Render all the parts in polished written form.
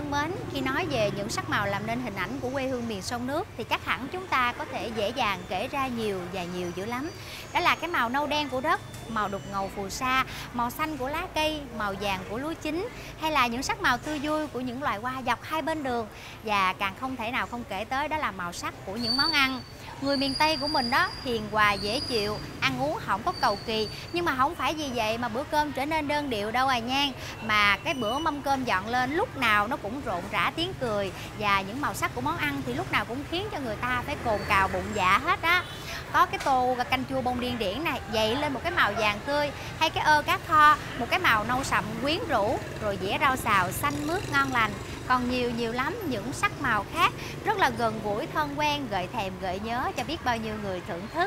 thân mến, khi nói về những sắc màu làm nên hình ảnh của quê hương miền sông nước thì chắc hẳn chúng ta có thể dễ dàng kể ra nhiều và nhiều dữ lắm. Đó là cái màu nâu đen của đất, màu đục ngầu phù sa, màu xanh của lá cây, màu vàng của lúa chín, hay là những sắc màu tươi vui của những loài hoa dọc hai bên đường. Và càng không thể nào không kể tới đó là màu sắc của những món ăn. Người miền Tây của mình đó hiền hòa dễ chịu, ăn uống không có cầu kỳ, nhưng mà không phải vì vậy mà bữa cơm trở nên đơn điệu đâu à nhan. Mà cái bữa mâm cơm dọn lên lúc nào nó cũng rộn rã tiếng cười, và những màu sắc của món ăn thì lúc nào cũng khiến cho người ta phải cồn cào bụng dạ hết á. Có cái tô canh chua bông điên điển này dậy lên một cái màu vàng tươi, hay cái ơ cá kho một cái màu nâu sậm quyến rũ, rồi dĩa rau xào xanh mướt ngon lành. Còn nhiều lắm những sắc màu khác rất là gần gũi thân quen, gợi thèm gợi nhớ cho biết bao nhiêu người thưởng thức.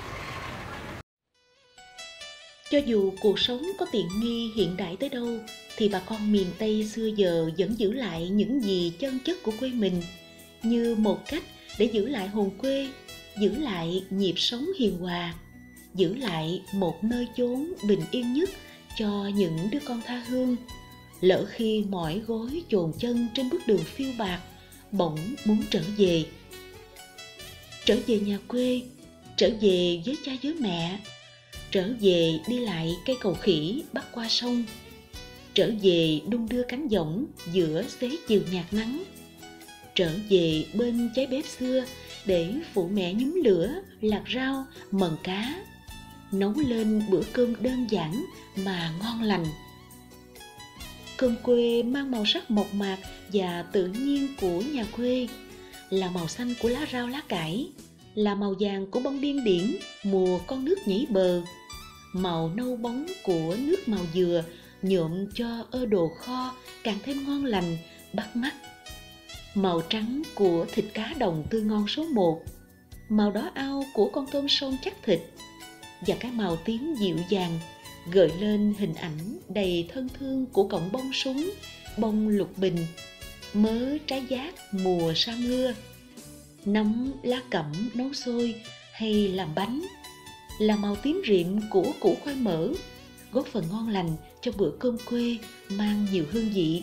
Cho dù cuộc sống có tiện nghi hiện đại tới đâu thì bà con miền Tây xưa giờ vẫn giữ lại những gì chân chất của quê mình, như một cách để giữ lại hồn quê, giữ lại nhịp sống hiền hòa, giữ lại một nơi chốn bình yên nhất cho những đứa con tha hương. Lỡ khi mỏi gối chồn chân trên bước đường phiêu bạt, bỗng muốn trở về nhà quê, trở về với cha với mẹ, trở về đi lại cây cầu khỉ bắc qua sông, trở về đung đưa cánh giỏng giữa xế chiều nhạt nắng, trở về bên cháy bếp xưa để phụ mẹ nhúm lửa, lạt rau, mần cá, nấu lên bữa cơm đơn giản mà ngon lành. Cơm quê mang màu sắc mộc mạc và tự nhiên của nhà quê, là màu xanh của lá rau lá cải, là màu vàng của bông điên điển mùa con nước nhảy bờ, màu nâu bóng của nước màu dừa nhuộm cho ơ đồ kho càng thêm ngon lành, bắt mắt, màu trắng của thịt cá đồng tươi ngon số 1, màu đỏ ao của con tôm sông chắc thịt, và cái màu tím dịu dàng gợi lên hình ảnh đầy thân thương của cọng bông súng, bông lục bình, mớ trái giác mùa sa mưa, nấm lá cẩm nấu xôi hay làm bánh, là màu tím rịm của củ khoai mỡ, góp phần ngon lành cho bữa cơm quê mang nhiều hương vị.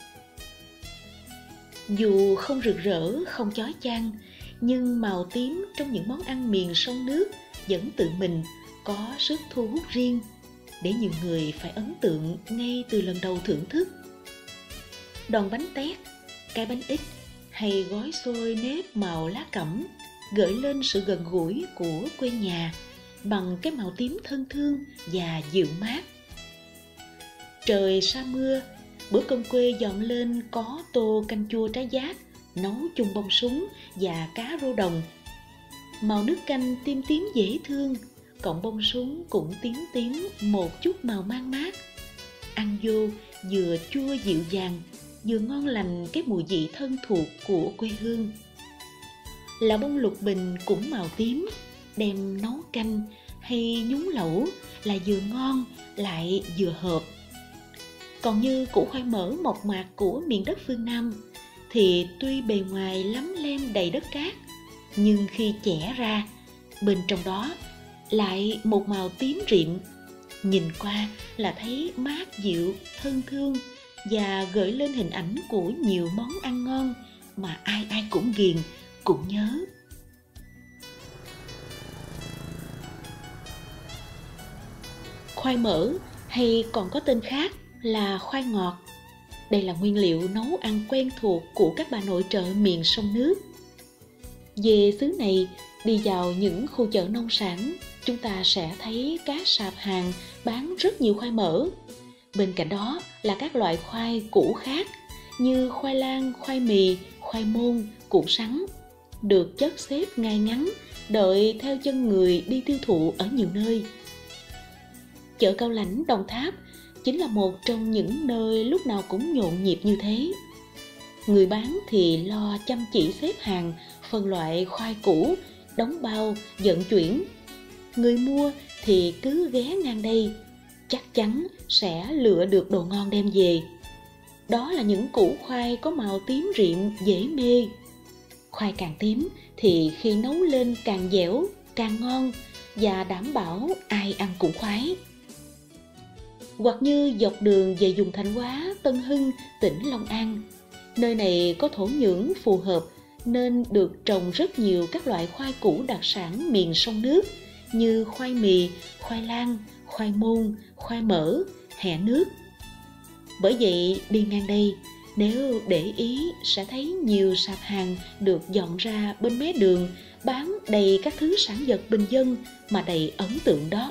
Dù không rực rỡ, không chói chang, nhưng màu tím trong những món ăn miền sông nước vẫn tự mình có sức thu hút riêng, để nhiều người phải ấn tượng ngay từ lần đầu thưởng thức. Đòn bánh tét, cái bánh ít hay gói xôi nếp màu lá cẩm gợi lên sự gần gũi của quê nhà bằng cái màu tím thân thương và dịu mát. Trời sa mưa, bữa cơm quê dọn lên có tô canh chua trái giác nấu chung bông súng và cá rô đồng. Màu nước canh tím tím dễ thương, cọng bông súng cũng tím tím một chút màu mang mát. Ăn vô vừa chua dịu dàng, vừa ngon lành cái mùi vị thân thuộc của quê hương. Là bông lục bình cũng màu tím, đem nấu canh hay nhúng lẩu là vừa ngon lại vừa hợp. Còn như củ khoai mỡ mộc mạc của miền đất phương Nam thì tuy bề ngoài lấm lem đầy đất cát, nhưng khi chẻ ra, bên trong đó lại một màu tím rịm, nhìn qua là thấy mát dịu, thân thương và gợi lên hình ảnh của nhiều món ăn ngon mà ai ai cũng ghiền, cũng nhớ. Khoai mỡ hay còn có tên khác là khoai ngọt. Đây là nguyên liệu nấu ăn quen thuộc của các bà nội trợ miền sông nước. Về xứ này, đi vào những khu chợ nông sản, chúng ta sẽ thấy các sạp hàng bán rất nhiều khoai mỡ. Bên cạnh đó là các loại khoai củ khác như khoai lang, khoai mì, khoai môn, củ sắn, được chất xếp ngay ngắn, đợi theo chân người đi tiêu thụ ở nhiều nơi. Chợ Cao Lãnh, Đồng Tháp chính là một trong những nơi lúc nào cũng nhộn nhịp như thế. Người bán thì lo chăm chỉ xếp hàng, phân loại khoai củ, đóng bao, vận chuyển. Người mua thì cứ ghé ngang đây, chắc chắn sẽ lựa được đồ ngon đem về. Đó là những củ khoai có màu tím rịm dễ mê. Khoai càng tím thì khi nấu lên càng dẻo, càng ngon và đảm bảo ai ăn cũng khoái. Hoặc như dọc đường về vùng Thạnh Hóa, Tân Hưng, tỉnh Long An, Nơi này có thổ nhưỡng phù hợp nên được trồng rất nhiều các loại khoai củ đặc sản miền sông nước như khoai mì, khoai lang, khoai môn, khoai mỡ, hẹ nước. Bởi vậy đi ngang đây, nếu để ý sẽ thấy nhiều sạp hàng được dọn ra bên mé đường bán đầy các thứ sản vật bình dân mà đầy ấn tượng đó.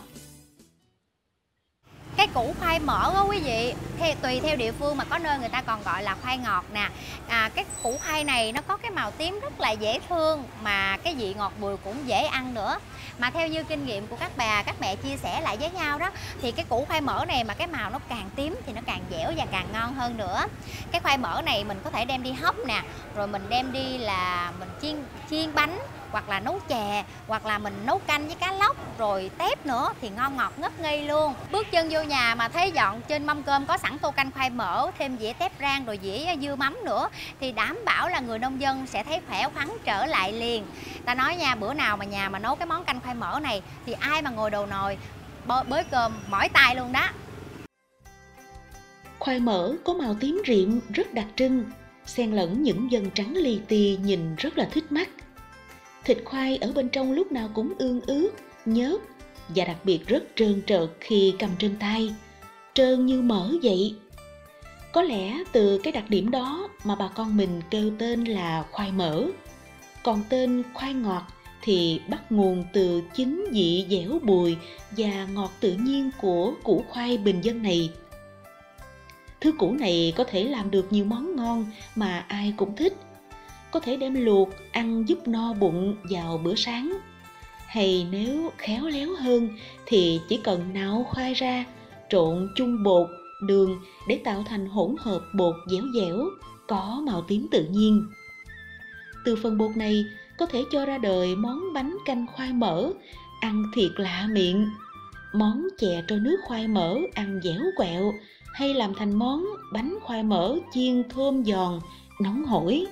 Cái củ khoai mỡ đó quý vị, tùy theo địa phương mà có nơi người ta còn gọi là khoai ngọt nè. Cái củ khoai này nó có cái màu tím rất là dễ thương, mà cái vị ngọt bùi cũng dễ ăn nữa. Mà theo như kinh nghiệm của các bà, các mẹ chia sẻ lại với nhau đó, thì cái củ khoai mỡ này mà cái màu nó càng tím thì nó càng dẻo và càng ngon hơn nữa. Cái khoai mỡ này mình có thể đem đi hấp nè, rồi mình đem đi là mình chiên bánh, hoặc là nấu chè, hoặc là mình nấu canh với cá lóc rồi tép nữa thì ngon ngọt ngất ngây luôn. Bước chân vô nhà mà thấy dọn trên mâm cơm có sẵn tô canh khoai mỡ, thêm dĩa tép rang rồi dĩa dưa mắm nữa thì đảm bảo là người nông dân sẽ thấy khỏe khoắn trở lại liền. Ta nói nha, bữa nào mà nhà mà nấu cái món canh khoai mỡ này thì ai mà ngồi đầu nồi bới cơm mỏi tay luôn đó. Khoai mỡ có màu tím rịm rất đặc trưng, xen lẫn những vân trắng li ti nhìn rất là thích mắt. Thịt khoai ở bên trong lúc nào cũng ương ướt, nhớt và đặc biệt rất trơn trợt khi cầm trên tay, trơn như mỡ vậy. Có lẽ từ cái đặc điểm đó mà bà con mình kêu tên là khoai mỡ. Còn tên khoai ngọt thì bắt nguồn từ chính vị dẻo bùi và ngọt tự nhiên của củ khoai bình dân này. Thứ củ này có thể làm được nhiều món ngon mà ai cũng thích. Có thể đem luộc ăn giúp no bụng vào bữa sáng. Hay nếu khéo léo hơn thì chỉ cần nạo khoai ra, trộn chung bột, đường để tạo thành hỗn hợp bột dẻo dẻo, có màu tím tự nhiên. Từ phần bột này có thể cho ra đời món bánh canh khoai mỡ, ăn thiệt lạ miệng. Món chè trôi nước khoai mỡ ăn dẻo quẹo, hay làm thành món bánh khoai mỡ chiên thơm giòn, nóng hổi.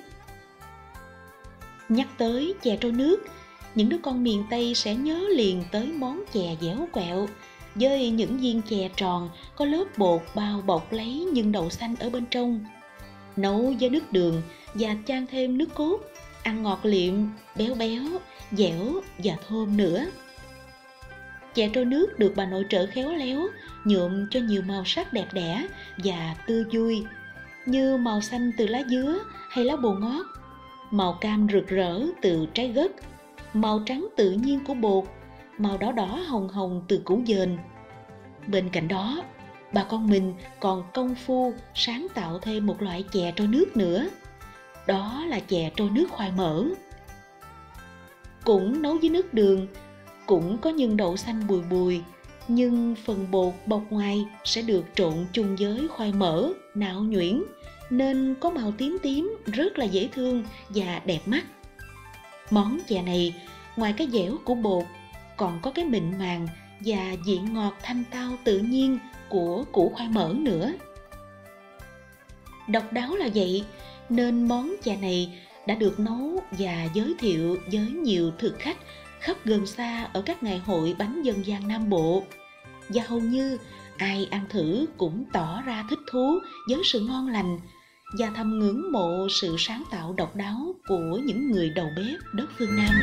Nhắc tới chè trôi nước, những đứa con miền Tây sẽ nhớ liền tới món chè dẻo quẹo với những viên chè tròn có lớp bột bao bọc lấy nhân đậu xanh ở bên trong. Nấu với nước đường và chan thêm nước cốt, ăn ngọt liệm, béo béo, dẻo và thơm nữa. Chè trôi nước được bà nội trợ khéo léo nhuộm cho nhiều màu sắc đẹp đẽ và tươi vui, như màu xanh từ lá dứa hay lá bồ ngót, màu cam rực rỡ từ trái gấc, màu trắng tự nhiên của bột, màu đỏ đỏ hồng hồng từ củ dền. Bên cạnh đó, bà con mình còn công phu sáng tạo thêm một loại chè trôi nước nữa. Đó là chè trôi nước khoai mỡ. Cũng nấu với nước đường, cũng có nhân đậu xanh bùi bùi, nhưng phần bột bọc ngoài sẽ được trộn chung với khoai mỡ, nạo nhuyễn, nên có màu tím tím rất là dễ thương và đẹp mắt. Món chè này, ngoài cái dẻo của bột, còn có cái mịn màng và vị ngọt thanh tao tự nhiên của củ khoai mỡ nữa. Độc đáo là vậy, nên món chè này đã được nấu và giới thiệu với nhiều thực khách khắp gần xa ở các ngày hội bánh dân gian Nam Bộ. Và hầu như ai ăn thử cũng tỏ ra thích thú với sự ngon lành và thầm ngưỡng mộ sự sáng tạo độc đáo của những người đầu bếp đất phương Nam.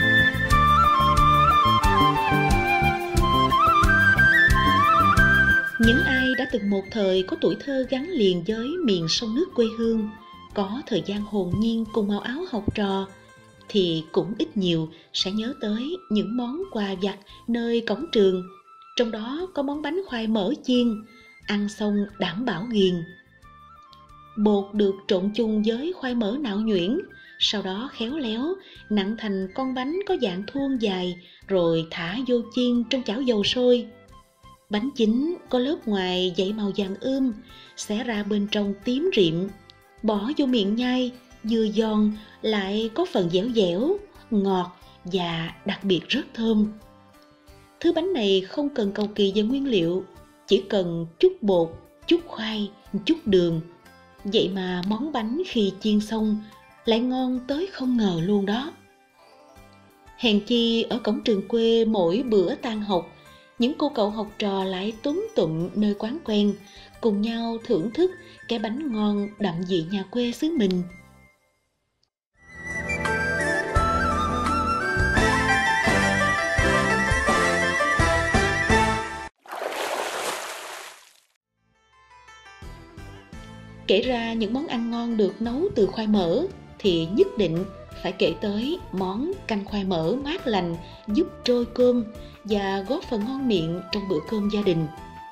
Những ai đã từng một thời có tuổi thơ gắn liền với miền sông nước quê hương, có thời gian hồn nhiên cùng màu áo học trò, thì cũng ít nhiều sẽ nhớ tới những món quà vặt nơi cổng trường. Trong đó có món bánh khoai mỡ chiên, ăn xong đảm bảo ghiền. Bột được trộn chung với khoai mỡ nạo nhuyễn, sau đó khéo léo nặn thành con bánh có dạng thuôn dài, rồi thả vô chiên trong chảo dầu sôi. Bánh chính có lớp ngoài dậy màu vàng xé ra bên trong tím rịm, bỏ vô miệng nhai, vừa giòn lại có phần dẻo dẻo, ngọt và đặc biệt rất thơm. Thứ bánh này không cần cầu kỳ về nguyên liệu, chỉ cần chút bột, chút khoai, chút đường. Vậy mà món bánh khi chiên xong lại ngon tới không ngờ luôn đó. Hèn chi ở cổng trường quê mỗi bữa tan học, những cô cậu học trò lại túm tụm nơi quán quen, cùng nhau thưởng thức cái bánh ngon đậm vị nhà quê xứ mình. Kể ra những món ăn ngon được nấu từ khoai mỡ thì nhất định phải kể tới món canh khoai mỡ mát lành giúp trôi cơm và góp phần ngon miệng trong bữa cơm gia đình.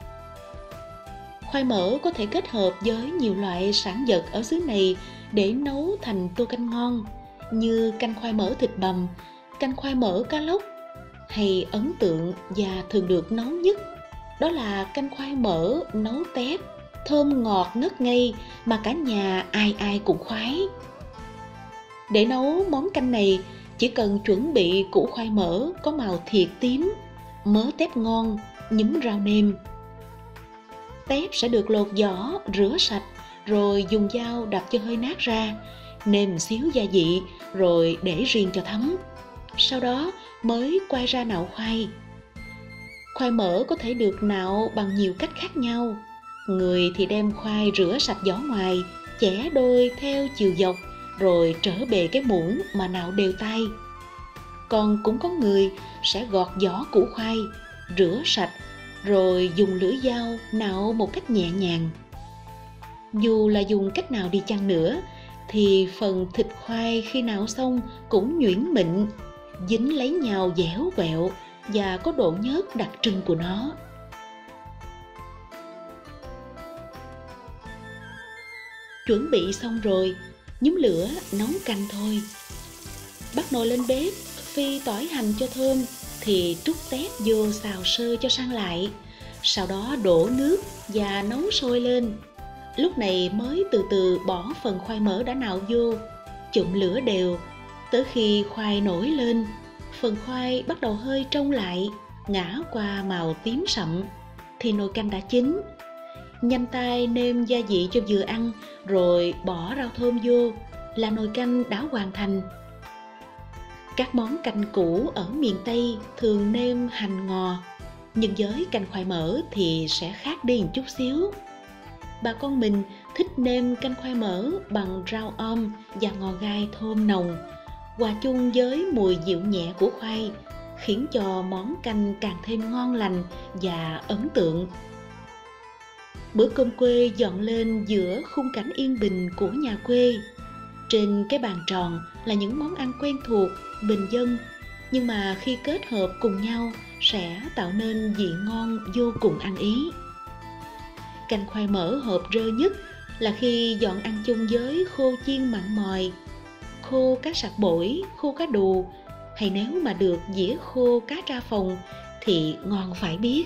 Khoai mỡ có thể kết hợp với nhiều loại sản vật ở xứ này để nấu thành tô canh ngon như canh khoai mỡ thịt bằm, canh khoai mỡ cá lóc, hay ấn tượng và thường được nấu nhất đó là canh khoai mỡ nấu tép, thơm ngọt ngất ngây mà cả nhà ai ai cũng khoái. Để nấu món canh này, chỉ cần chuẩn bị củ khoai mỡ có màu thiệt tím, mớ tép ngon, nhúm rau nêm. Tép sẽ được lột vỏ, rửa sạch, rồi dùng dao đập cho hơi nát ra, nêm xíu gia vị, rồi để riêng cho thấm. Sau đó mới quay ra nạo khoai. Khoai mỡ có thể được nạo bằng nhiều cách khác nhau. Người thì đem khoai rửa sạch vỏ ngoài, chẻ đôi theo chiều dọc, rồi trở bề cái muỗng mà nạo đều tay. Còn cũng có người sẽ gọt vỏ củ khoai, rửa sạch, rồi dùng lưỡi dao nạo một cách nhẹ nhàng. Dù là dùng cách nào đi chăng nữa, thì phần thịt khoai khi nạo xong cũng nhuyễn mịn, dính lấy nhau dẻo quẹo và có độ nhớt đặc trưng của nó. Chuẩn bị xong rồi, nhúm lửa nấu canh thôi. Bắt nồi lên bếp, phi tỏi hành cho thơm, thì trút tép vô xào sơ cho săn lại. Sau đó đổ nước và nấu sôi lên. Lúc này mới từ từ bỏ phần khoai mỡ đã nạo vô, chụm lửa đều, tới khi khoai nổi lên, phần khoai bắt đầu hơi trong lại, ngả qua màu tím sậm, thì nồi canh đã chín. Nhanh tay nêm gia vị cho vừa ăn, rồi bỏ rau thơm vô, là nồi canh đã hoàn thành. Các món canh cũ ở miền Tây thường nêm hành ngò, nhưng với canh khoai mỡ thì sẽ khác đi một chút xíu. Bà con mình thích nêm canh khoai mỡ bằng rau om và ngò gai thơm nồng, hòa chung với mùi dịu nhẹ của khoai, khiến cho món canh càng thêm ngon lành và ấn tượng. Bữa cơm quê dọn lên giữa khung cảnh yên bình của nhà quê. Trên cái bàn tròn là những món ăn quen thuộc, bình dân, nhưng mà khi kết hợp cùng nhau sẽ tạo nên vị ngon vô cùng ăn ý. Canh khoai mỡ hợp rơ nhất là khi dọn ăn chung với khô chiên mặn mòi, khô cá sặc bổi, khô cá đù, hay nếu mà được dĩa khô cá tra phồng thì ngon phải biết.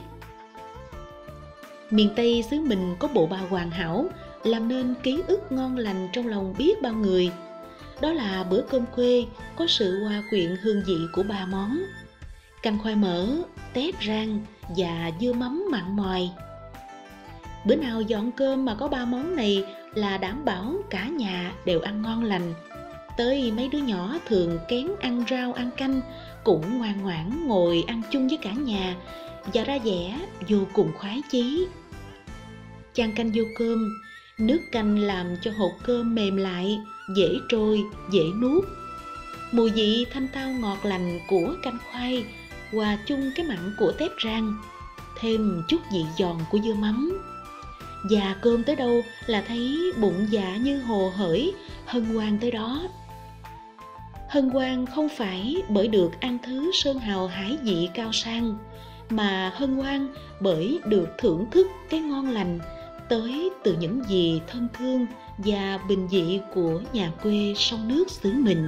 Miền Tây xứ mình có bộ ba hoàn hảo, làm nên ký ức ngon lành trong lòng biết bao người. Đó là bữa cơm quê có sự hòa quyện hương vị của ba món: canh khoai mỡ, tép rang và dưa mắm mặn mòi. Bữa nào dọn cơm mà có ba món này là đảm bảo cả nhà đều ăn ngon lành. Tới mấy đứa nhỏ thường kén ăn rau ăn canh cũng ngoan ngoãn ngồi ăn chung với cả nhà, và ra vẻ vô cùng khoái chí. Chan canh vô cơm, nước canh làm cho hột cơm mềm lại, dễ trôi, dễ nuốt. Mùi vị thanh tao ngọt lành của canh khoai hòa chung cái mặn của tép rang, thêm chút vị giòn của dưa mắm. Và cơm tới đâu là thấy bụng dạ như hồ hởi, hân hoan tới đó. Hân hoan không phải bởi được ăn thứ sơn hào hải vị cao sang, mà hân hoan bởi được thưởng thức cái ngon lành tới từ những gì thân thương và bình dị của nhà quê sông nước xứ mình.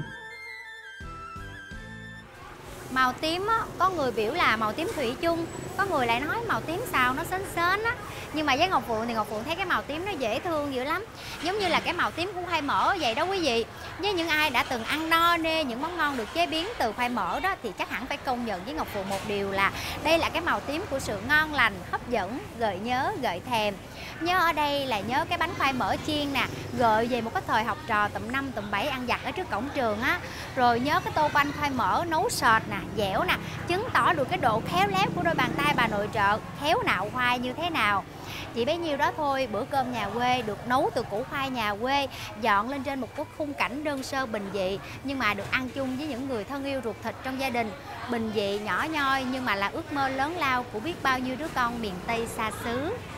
Màu tím á, có người biểu là màu tím thủy chung, có người lại nói màu tím xào nó sến sến á. Nhưng mà với Ngọc Phượng thì Ngọc Phượng thấy cái màu tím nó dễ thương dữ lắm. Giống như là cái màu tím của khoai mỡ vậy đó quý vị. Với những ai đã từng ăn no nê những món ngon được chế biến từ khoai mỡ đó, thì chắc hẳn phải công nhận với Ngọc Phượng một điều là đây là cái màu tím của sự ngon lành, hấp dẫn, gợi nhớ, gợi thèm. Nhớ ở đây là nhớ cái bánh khoai mỡ chiên nè, gợi về một cái thời học trò tụm 5 tụm 7 ăn vặt ở trước cổng trường á. Rồi nhớ cái tô bánh khoai mỡ nấu sệt nè, dẻo nè, chứng tỏ được cái độ khéo léo của đôi bàn tay bà nội trợ khéo nạo khoai như thế nào. Chỉ bấy nhiêu đó thôi, bữa cơm nhà quê được nấu từ củ khoai nhà quê, dọn lên trên một cái khung cảnh đơn sơ bình dị, nhưng mà được ăn chung với những người thân yêu ruột thịt trong gia đình. Bình dị nhỏ nhoi nhưng mà là ước mơ lớn lao của biết bao nhiêu đứa con miền Tây xa xứ.